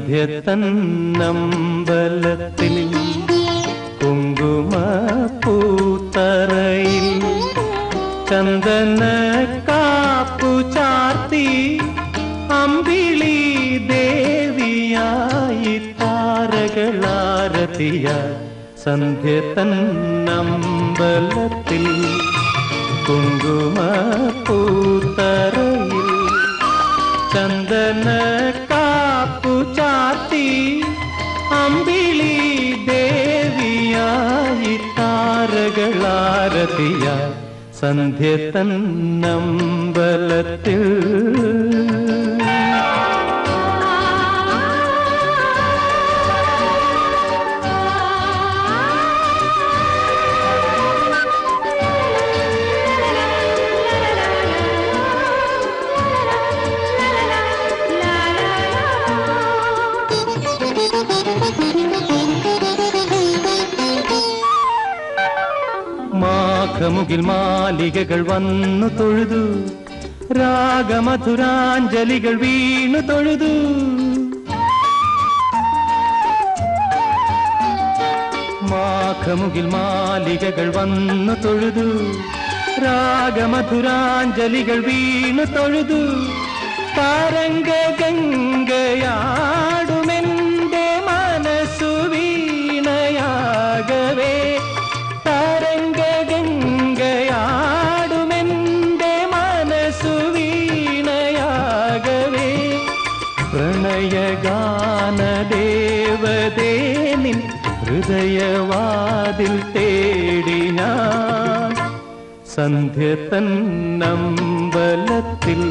സന്ധ്യ തന്നമ്പലത്തിൽ കുങ്കുമപ്പൂത്തറയിൽ ചന്ദന കാപ്പു ചാർത്തി അമ്പിളി ദേവിയായി താരകളാരതിയ സന്ധ്യ തന്നമ്പലത്തിൽ കുങ്കുമപ്പൂത്തറയിൽ ചന്ദന കാപ്പു ചാർത്തി അമ്പിളി ദേവിയായി താരകളാരതിയ സന്ധ്യ തന്നമ്പലത്തിൽ മാഘമുകിൽ മാലികകൾ വന്നു തൊഴുതു രാഗമധുരാഞ്ജലികൾ വീണു തൊഴുതു മാഘമുകിൽ മാലികകൾ വന്നു തൊഴുതു രാഗമധുരാഞ്ജലികൾ വീണു തൊഴുതു താരംഗ ഗംഗയാടുമെന്റെ മനസ്സു വീണയാകവേ താരംഗ ഗംഗയാടുമെന്റെ മനസ്സു വീണയാകവേ പ്രണയഗാനദേവതേ നിൻ ഹൃദയവാതിൽ തേടി ഞാൻ സന്ധ്യ തന്നമ്പലത്തിൽ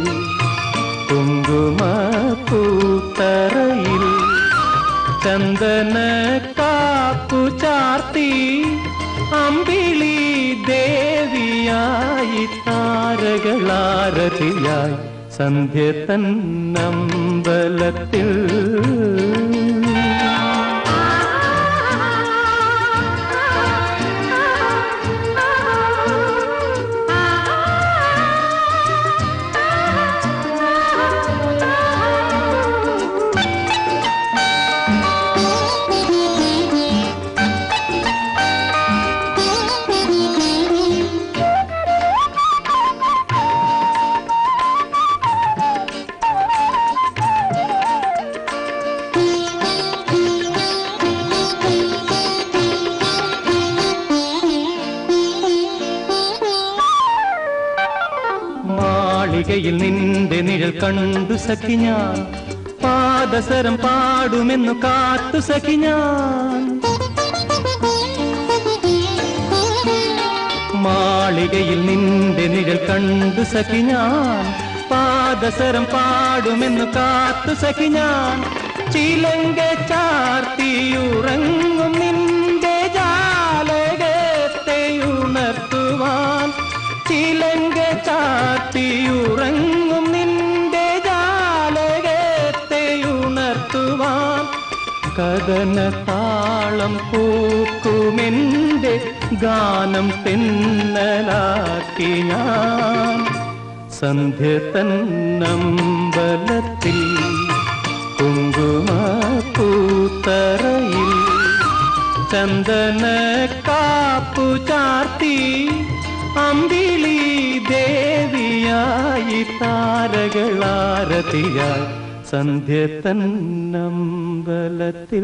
കുങ്കുമപ്പൂത്തറയിൽ ചന്ദന കാപ്പു ചാർത്തി അമ്പിളി ദേവിയായി താരകളാരതിയായി സന്ധ്യ തന്നമ്പലത്തിൽ മാളികയിൽ നിന്റെ നിഴൽ കണ്ടു സഖി ഞാൻ പാദസരം പാടുമെന്നു കാത്തു സഖി ഞാൻ മാളികയിൽ നിന്റെ നിഴൽ കണ്ടു സഖി ഞാൻ പാദസരം പാടുമെന്നു കാത്തു സഖി ഞാൻ ചിലങ്ക ചാർത്തിയുറങ്ങും നിന്റെ ജാലകത്തെ ഉണർത്തുവാൻ ചിലങ്ക ചാർത്തിയുറങ്ങും നിന്റെ ജാലകത്തെ ഉണർത്തുവാൻ കഥന താളം പൂക്കുമെന്റെ ഗാനം തെന്നലാക്കി ഞാൻ സന്ധ്യ തന്നമ്പലത്തിൽ കുങ്കുമപ്പൂത്തറയിൽ ചന്ദന കാപ്പു ചാർത്തി അമ്പിളി ദേവിയായി താരകളാരതിയായി സന്ധ്യ തന്നമ്പലത്തിൽ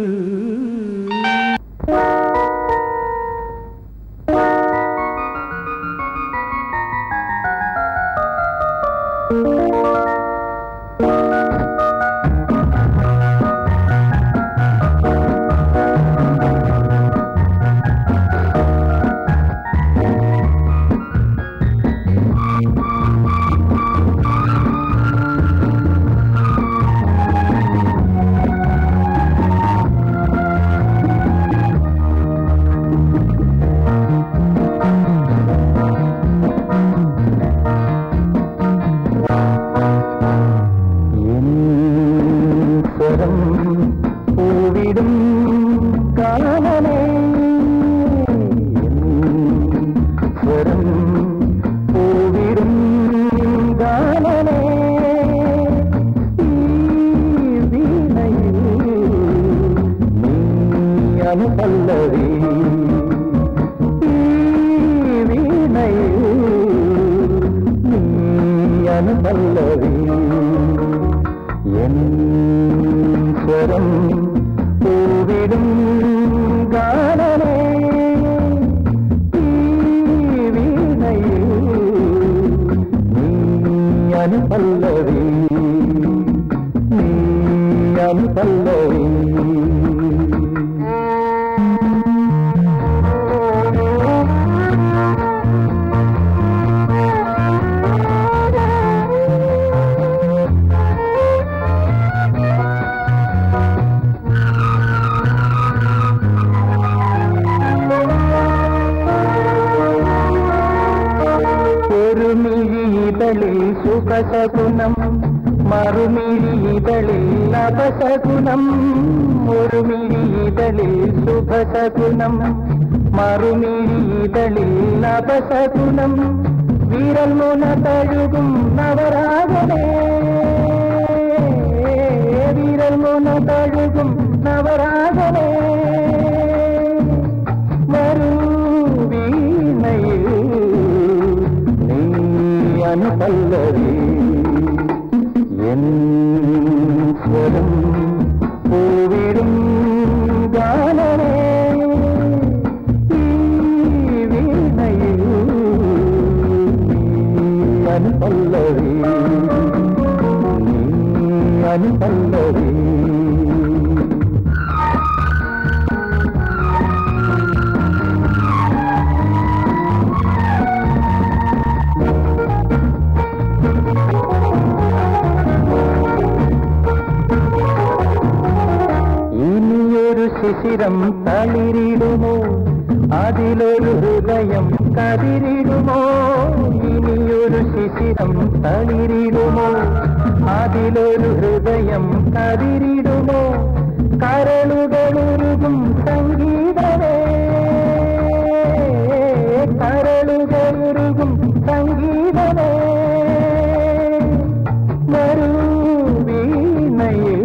അനുപല്ലവി നീ അനുപല്ലവി സുഖസഗുണം മറുമിഴിതളിൽ അപസഗുണം ഒരു മിഴിതളിൽ സുഖസഗുണം മറുമിഴിതളിൽ അപസഗുണം വിരൽ മുന തഴുകും നവരാഗമേ വിരൽ മുന തഴുകും നവരാഗമേ വരൂ വീണയിൽ അനുപല്ലവി എൻ സ്വരം പൂവിടും ഗാനമേ ഈ വീണയിൽ അനുപല്ലവി നീ അനുപല്ലവി ശിശിരം തളിരിടുമോ അതിലൊരു ഹൃദയം കതിരിടുമോ ഇനിയൊരു ശിശിരം തളിരിടുമോ അതിലൊരു ഹൃദയം കതിരിടുമോ കരളുകളുരുകും സംഗീതമേ കരളുകളുരുകും സംഗീതമേ വരൂ വീണയിൽ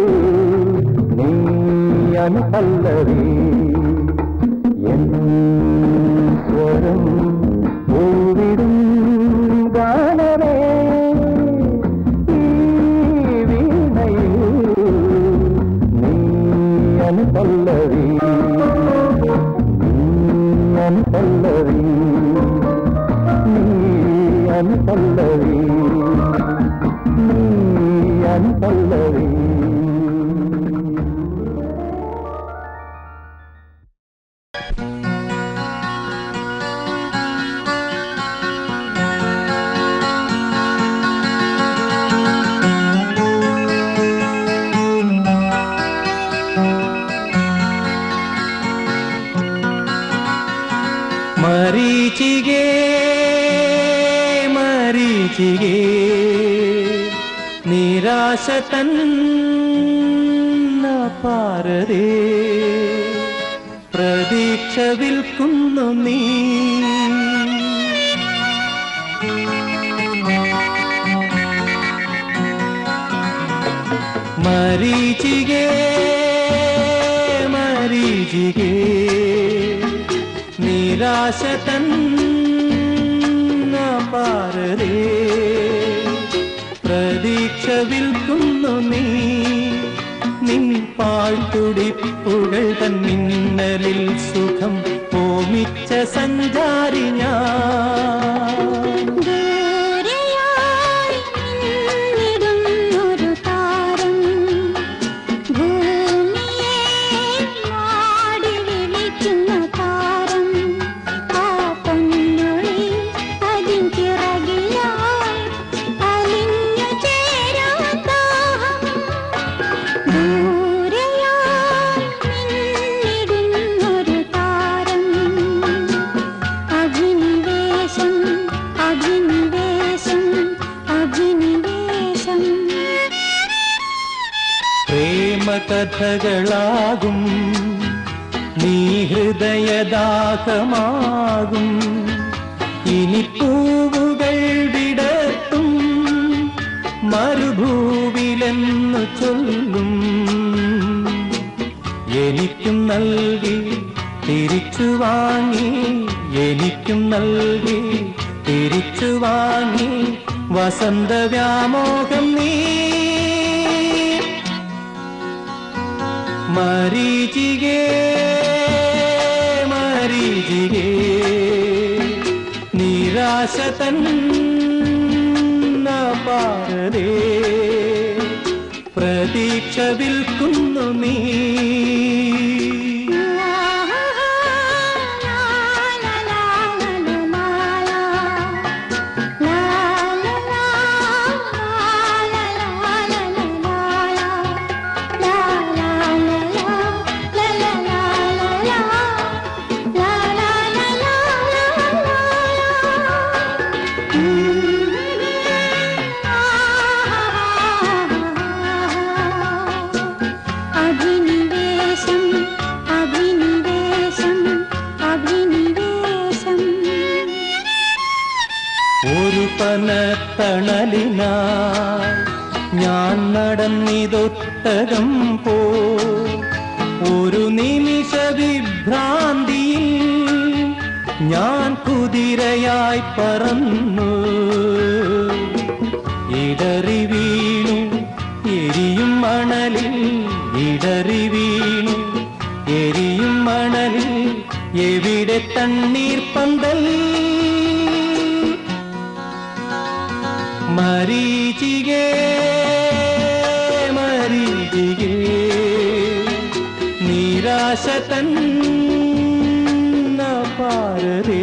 അനുപല്ലവി എൻ സ്വരം പൂവിടും ഗാനമേ ഈ വീണയിൽ നീ അനുപല്ലവി നീ അനുപല്ലവി നീ അനുപല്ലവി നീ അനുപല്ലവി മരീചികേ മരീചികേ നിരാശ തന്ന പാരരേ പ്രതീക്ഷ വിൽക്കുന്നു നീ മരീചികേ മരീചികേ നിരാശ തന്ന പാരരേ പ്രതീക്ഷ വിൽക്കുന്നു നീ നിൻ പാഴ്ത്തുടിപ്പുകൾ തൻ മിന്നലിൽ സുഖം ഓമിച്ച സഞ്ചാരി ഞാൻ കഥകളാകും നീ ഹൃദയദാഹമാകും ഇനി പൂവുകൾ വിടർത്തും മരുഭൂവിലെന്നു ചൊല്ലും എനിക്കും നൽകി തിരിച്ചു വാങ്ങി എനിക്കും നൽകി തിരിച്ചു വാങ്ങി വസന്തവ്യാമോഹം നീ മരീചികേ മരീചികേ നിരാശ തന്ന പാരതേ പ്രതീക്ഷ വിൽക്കുന്നു നീ ഒരു പനത്തണലിനായി ഞാൻ നടന്നിതൊട്ടകം പോ ഒരു നിമിഷ വിഭ്രാന്തിയിൽ ഞാൻ കുതിരയായി പറന്നു ഇടറി വീണു എരിയും മണലിൽ ഇടറി വീണു എരിയും മണലിൽ എവിടെ തണ്ണീർ പന്തൽ മരീചികേ മരീചികേ നിരാശ തന്ന പാരതേ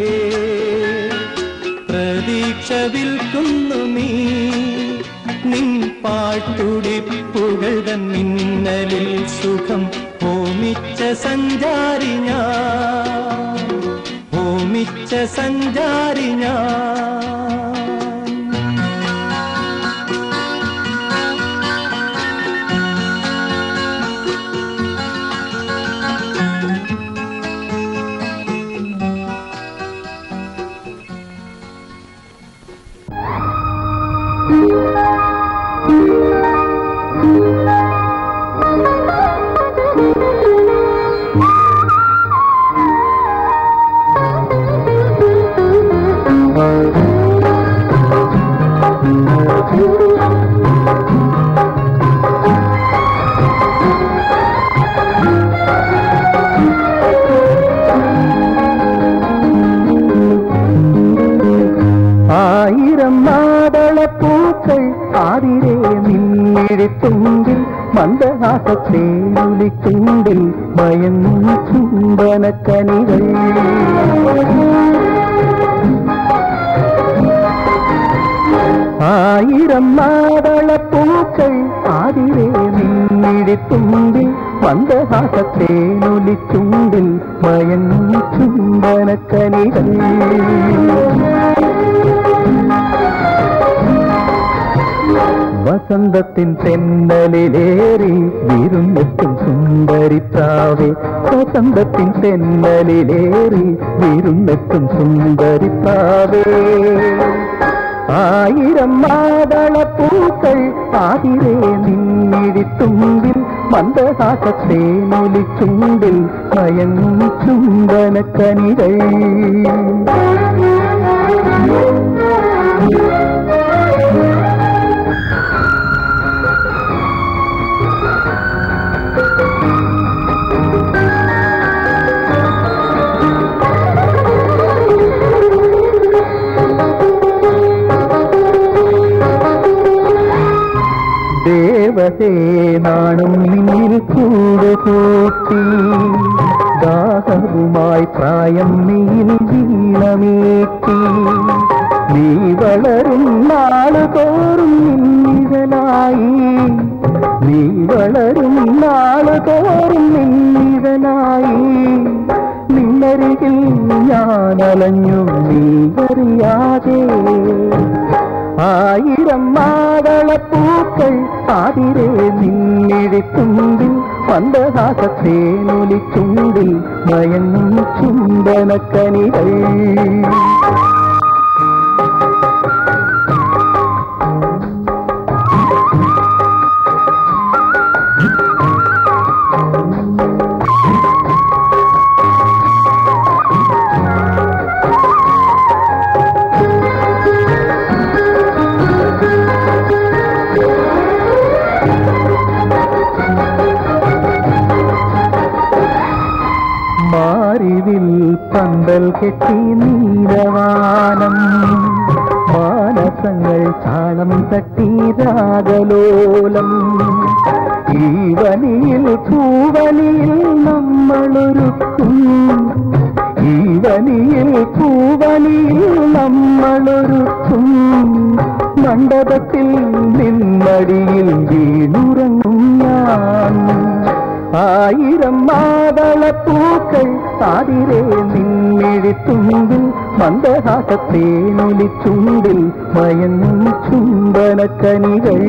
പ്രതീക്ഷ വിൽക്കുന്നു നീ നിൻ പാട്ടുടിപ്പുകൾ തൻ മിന്നലിൽ സുഖം ഹോമിച്ച സഞ്ചാരി ഞാൻ ഹോമിച്ച സഞ്ചാരി ഞാൻ തുമ്പിൽ മന്ദഹാസത്തേനുലിക്കുണ്ടിൽ മയങ്ങും ചുംബനക്കനികൾ ആയിരം മാതളപ്പൂക്കൾ ആതിരേ നിന്നിടിത്തുമ്പിൽ മന്ദഹാസത്തേനുലിക്കുണ്ടിൽ മയങ്ങും ചുംബനക്കനികൾ വസന്തത്തിൻ തെന്നലിലേറി വിരുന്നെത്തും സുന്ദരിപ്രാവേ വസന്തത്തിൻ തെന്നലിലേറി വിരുന്നെത്തും സുന്ദരിപ്രാവേ ആയിരം മാതളപ്പൂക്കൾ ആതിരേ നിന്നിടിത്തുമ്പിൽ മന്ദഹാസത്തേനൊലിച്ചുണ്ടിൽ മയങ്ങും ചുംബനക്കനികൾ ദേവസേനാണും നീൽ കൂടുകൂട്ടി ദാഹവുമായി പ്രായം നീൽ വീണമേറ്റി നീ വളരും നാളുതോറും നിന്നിഴലായി നീ വളരും നാളുതോറും നിന്നിഴലായി നിന്നരികിൽ ഞാനലഞ്ഞു നീ അറിയാതെ ആയിരം മാതളപ്പൂക്കൾ ആതിരേ നിന്നിടിത്തുമ്പിൽ മന്ദഹാസത്തേനൊലിച്ചുണ്ടിൽ മയങ്ങും ചുംബനക്കനികൾ മാറിവിൽ പന്തൽ കെട്ടി നീലവാനം മാനസ രാസങ്ങൾ താളം തട്ടി രാഗലോലം. ഈ വനിയിൽ പൂവനിയിൽ നമ്മളൊരുക്കും, ഈ വനിയിൽ പൂവനിയിൽ നമ്മളൊരുക്കും. മണ്ഡപത്തിൽ നിന്നടിയിൽ വീണുറങ്ങും ഞാൻ. ആയിരം മാതളപ്പൂക്കൾ ആതിരേ നിന്നിഴിത്തുമ്പിൽ, മന്ദഹാസത്തേനൊലിച്ചുണ്ടിൽ മയങ്ങും ചുംബനക്കനികൾ.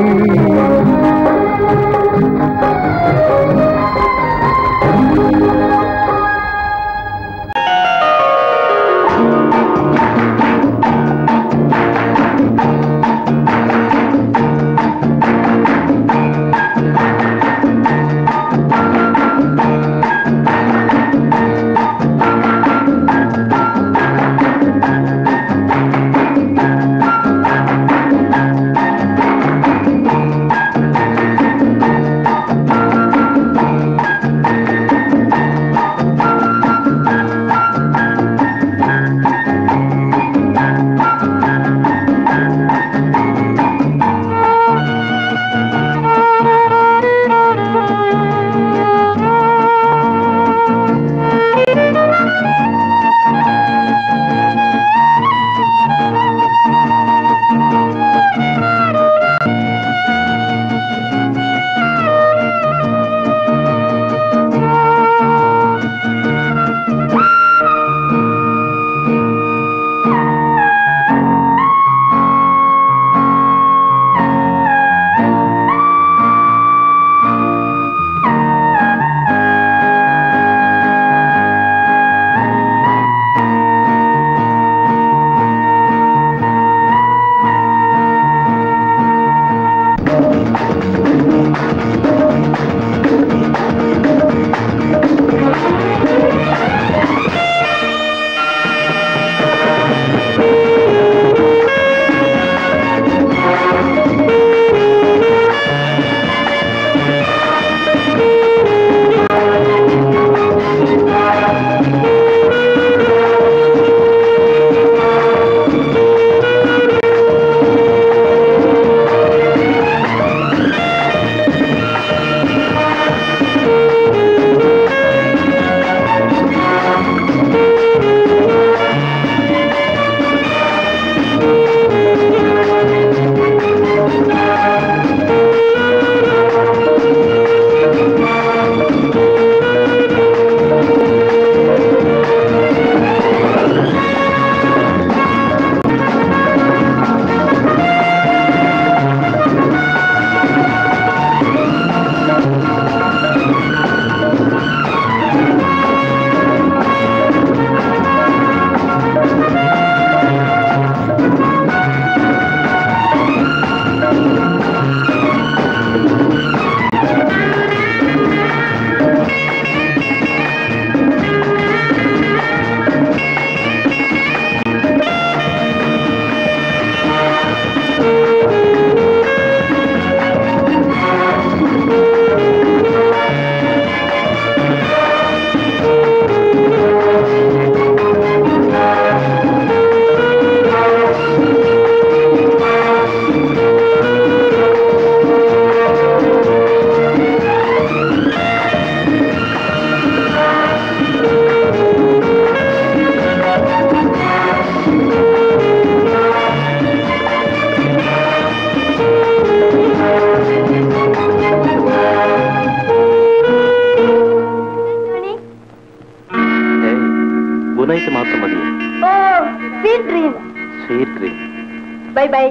Bye bye.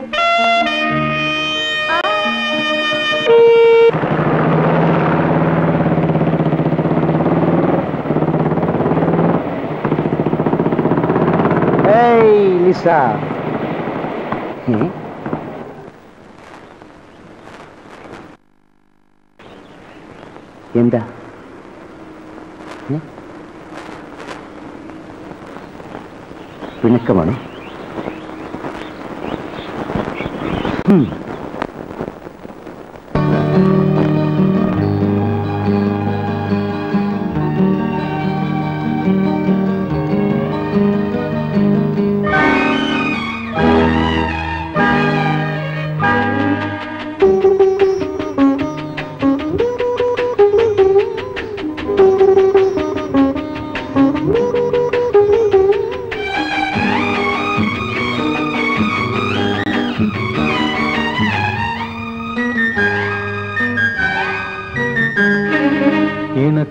Hey, Lisa. എന്താ പിണക്കമാണ്?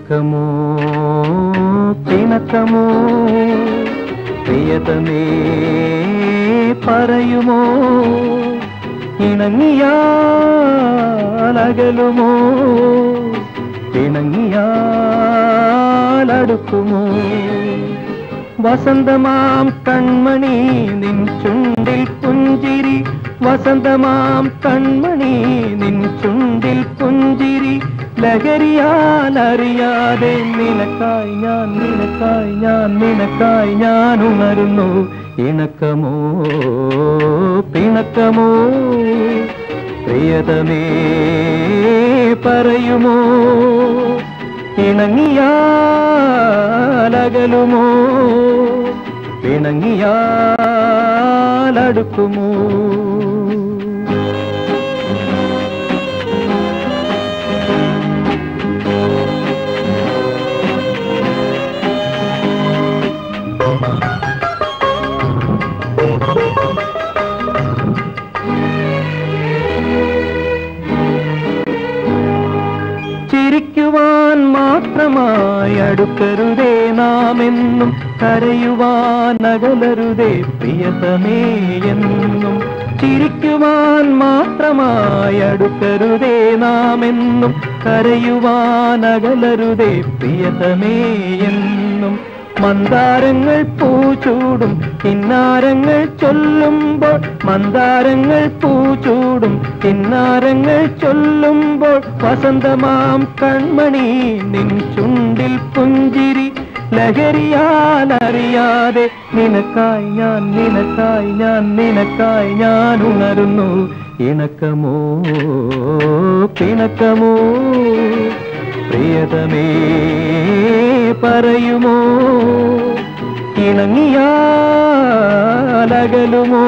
ഇണക്കമോ പിണക്കമോ പ്രിയതമേ പറയുമോ ഇണങ്ങിയാൽ അകലുമോ ഇണങ്ങിയാൽ അടുക്കുമോ വസന്തമാം കൺമണി നിൻ ചുണ്ടിൽ പുഞ്ചിരി വസന്തമാം കൺമണി നിൻ ചുണ്ടിൽ പുഞ്ചിരി ലഹരിയാൽ അറിയാതെ നിനക്കായി ഞാൻ നിനക്കായി ഞാൻ നിനക്കായി ഞാൻ ഉണരുന്നു ഇണക്കമോ പിണക്കമോ പ്രിയതമേ പറയുമോ ഇണങ്ങിയാൽ അകലുമോ പിണങ്ങിയാൽ അടുക്കുമോ ചിരിക്കുവാൻ മാത്രമായി അടുക്കരുതേ നാമെന്നും കരയുവാൻ അകലരുതേ പ്രിയതമേ എന്നും ചിരിക്കുവാൻ മാത്രമായി അടുക്കരുതേ നാമെന്നും കരയുവാൻ അകലരുതേ പ്രിയതമേ എന്നും മന്ദാരങ്ങൾ പൂച്ചൂടും കിന്നാരങ്ങൾ ചൊല്ലുമ്പോൾ മന്ദാരങ്ങൾ പൂച്ചൂടും കിന്നാരങ്ങൾ ചൊല്ലുമ്പോൾ വസന്തമാം കൺമണി നിൻ ചുണ്ടിൽ പുഞ്ചിരി ലഹരിയാൽ അറിയാതെ നിനക്കായി ഞാൻ നിനക്കായി ഞാൻ നിനക്കായി ഞാൻ ഉണരുന്നു ഇണക്കമോ പിണക്കമോ പ്രിയതമേ പറയുമോ ഇണങ്ങിയാൽ അകലുമോ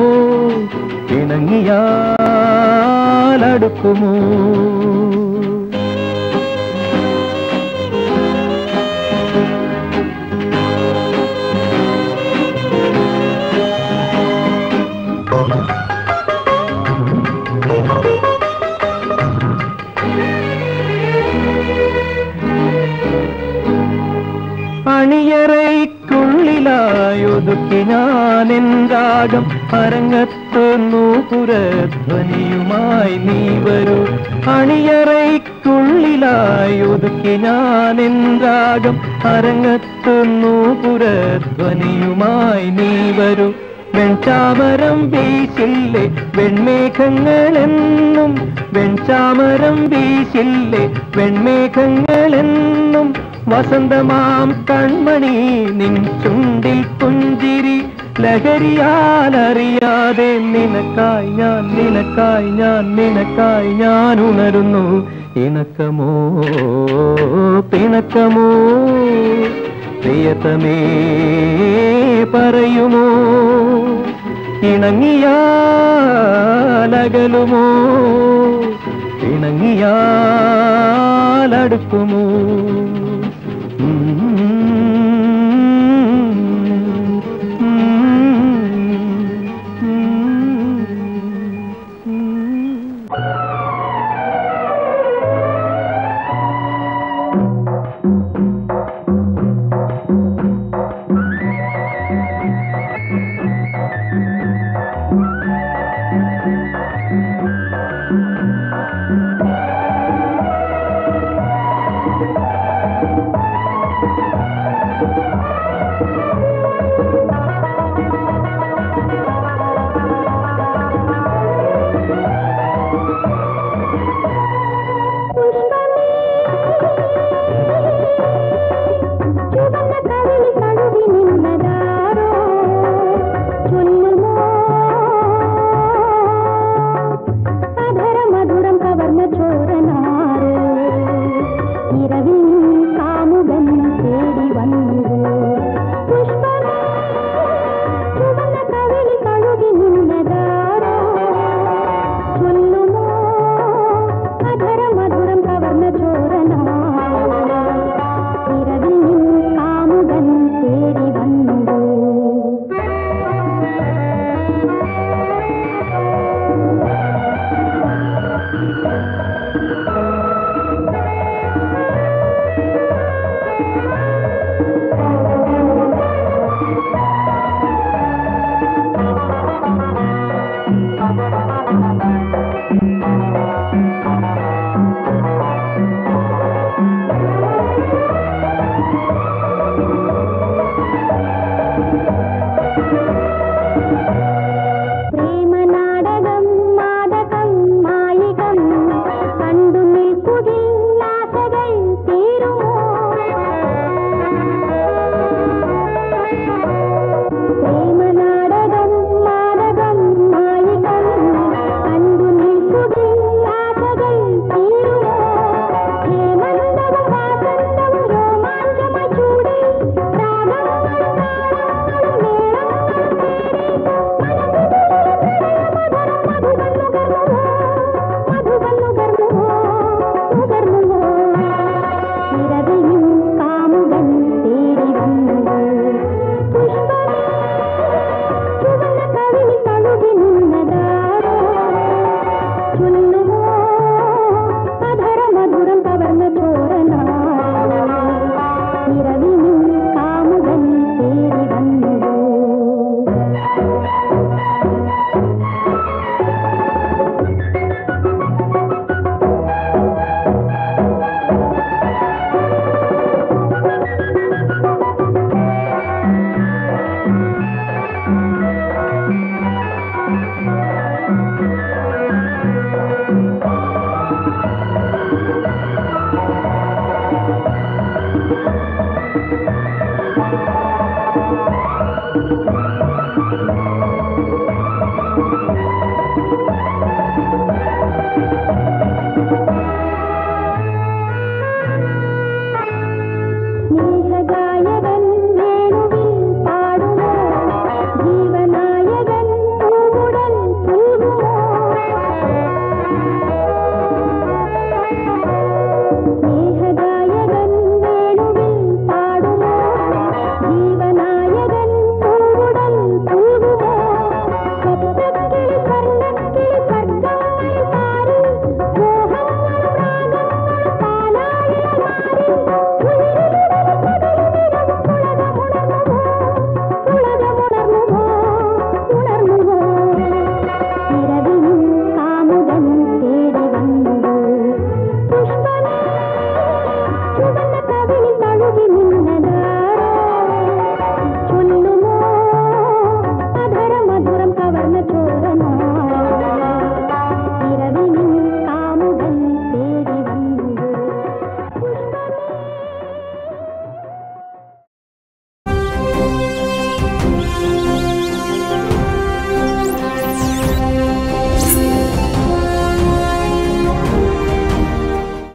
ഇണങ്ങിയാൽ അടുക്കുമോ അണിയറയ്ക്കുള്ളിലായൊതുക്കി ഞാനെൻ രാഗം അരങ്ങത്ത് നൂപുരധ്വനിയുമായി നീ വരൂ അണിയറയ്ക്കുള്ളിലായൊതുക്കി ഞാനെൻ രാഗം അരങ്ങത്ത് നൂപുരധ്വനിയുമായി നീ വരൂ വെൺചാമരം വീശില്ലേ വെൺമേഘങ്ങളെന്നും വെൺചാമരം വീശില്ലേ വെൺമേഘങ്ങളെന്നും വസന്തമാം കൺമണി നിൻ ചുണ്ടിൽ പുഞ്ചിരി ലഹരിയാൽ അറിയാതെ നിനക്കായി ഞാൻ നിനക്കായി ഞാൻ നിനക്കായി ഞാൻ ഉണരുന്നു ഇണക്കമോ പിണക്കമോ പ്രിയതമേ പറയുമോ ഇണങ്ങിയാൽ അകലുമോ ഇണങ്ങിയാൽ അടുക്കുമോ